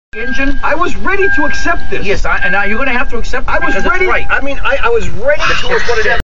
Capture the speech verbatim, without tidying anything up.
engine? I was ready to accept this. Yes, I, and now you're going to have to accept it I was because ready. it's right. I mean, I, I was ready to.